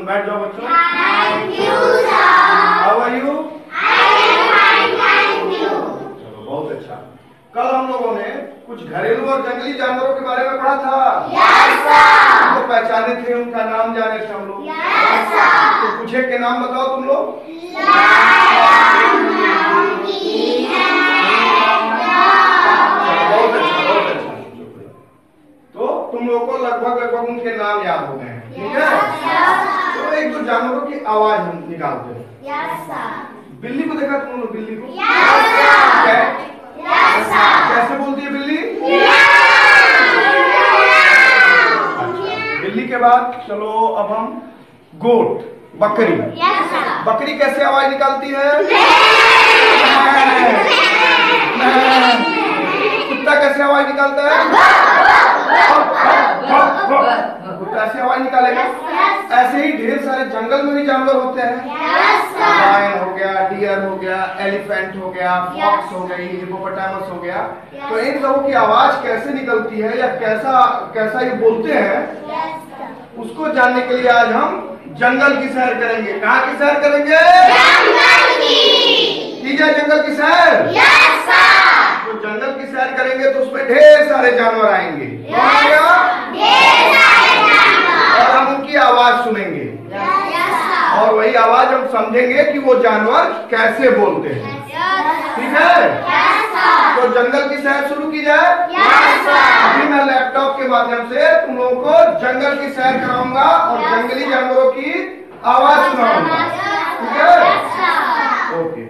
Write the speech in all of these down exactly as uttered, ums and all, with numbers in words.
बैठ जाओ बच्चों। Thank you sir. How are you? I am fine, thank you. चलो बहुत अच्छा। कल हम लोगों ने कुछ घरेलू और जंगली जानवरों के बारे में पढ़ा था। Yes sir. उनको पहचाने थे, उनका नाम जाने थे हम लोग। Yes sir. तो कुछ एक के नाम बताओ तुम लोग। बहुत अच्छा, बहुत अच्छा। तो तुम लोग को लगभग लगभग उनके नाम याद हो गए हैं, ठीक है? तो एक दो जानवरों की आवाज हम निकालते हैं। Yes sir. बिल्ली को देखा तुम लोग? बिल्ली को yes sir. Cat yes sir. कैसे बोलती है बिल्ली? बिल्ली के बाद चलो अब हम गोट, बकरी। Yes sir. बकरी कैसे आवाज निकालती है? कुत्ता कैसे आवाज निकालता है? कुत्ता ऐसे आवाज निकालेगा। ऐसे ही ढेर सारे जंगल में भी जानवर होते हैं। लायन हो गया, डियर हो गया, एलिफेंट हो गया, फॉक्स हो गई, हिप्पोपोटामस हो गया। तो इन सबों की आवाज कैसे निकलती है या कैसा कैसा ये बोलते हैं, उसको जानने के लिए आज हम जंगल की सैर करेंगे। कहाँ की सैर करेंगे? जंगल की। ठीक है, जंगल की सैर। Yes sir. तो जंगल की सैर करेंगे तो उसमें ढेर सारे जानवर आएंगे। ढेर सारे जानवर। और हम उनकी आवाज सुनेंगे। Yes sir. और वही आवाज हम समझेंगे कि वो जानवर कैसे बोलते हैं। ठीक है? Yes sir. तो जंगल की सैर शुरू की जाए। Yes sir. अभी मैं लैपटॉप के माध्यम से तुम लोगों को जंगल की सैर कराऊंगा और जंगली जानवरों की आवाज सुनाऊंगा। ठीक है? Yes sir. ओके।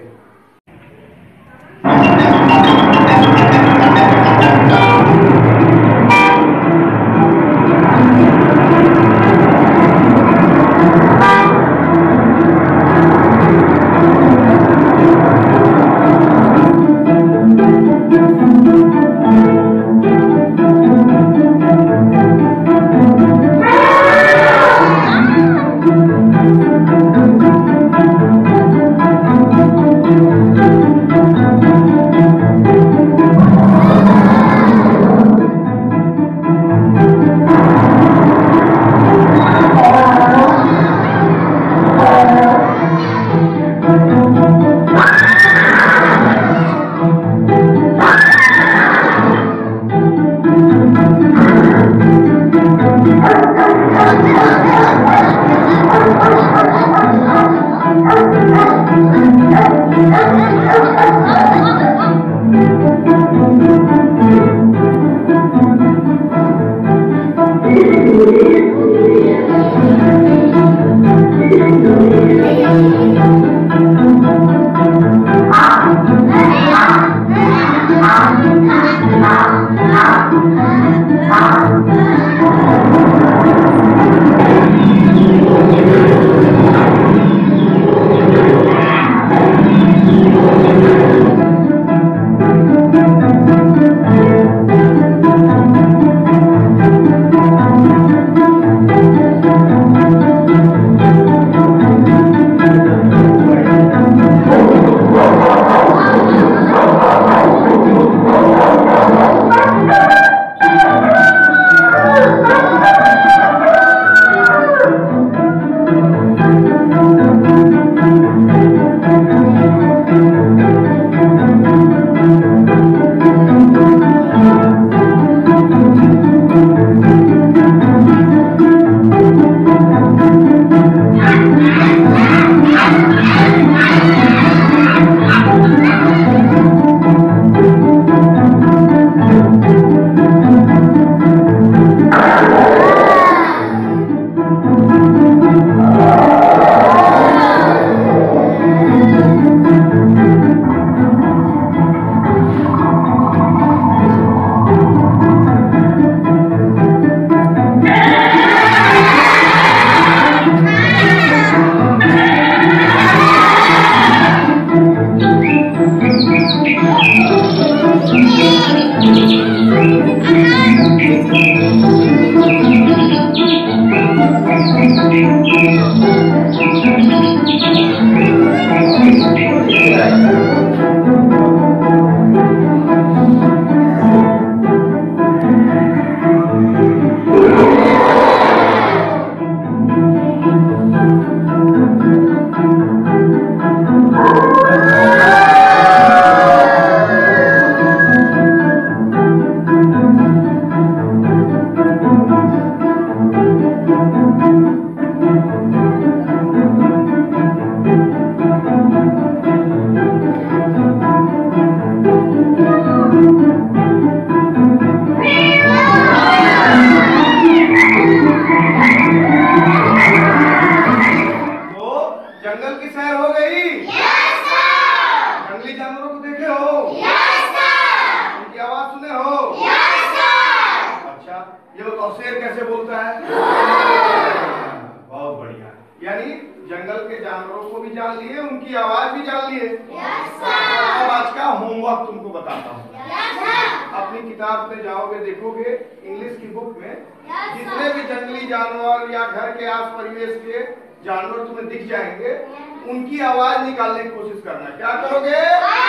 यानी जंगल के जानवरों को भी जान लिए, उनकी आवाज भी जान लिए। अब आज का होमवर्क तुमको बताता हूँ। अपनी किताब में जाओगे, देखोगे इंग्लिश की बुक में जितने भी जंगली जानवर या घर के आस परिवेश के जानवर तुम्हें दिख जाएंगे, उनकी आवाज निकालने की कोशिश करना। क्या करोगे?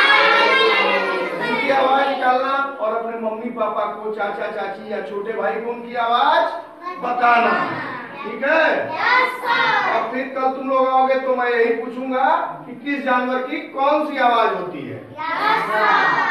उनकी आवाज निकालना और अपने मम्मी पापा को, चाचा चाची या छोटे भाई को उनकी आवाज बताना। ठीक है? और फिर कल तुम लोग आओगे तो मैं यही पूछूंगा कि किस जानवर की कौन सी आवाज होती है।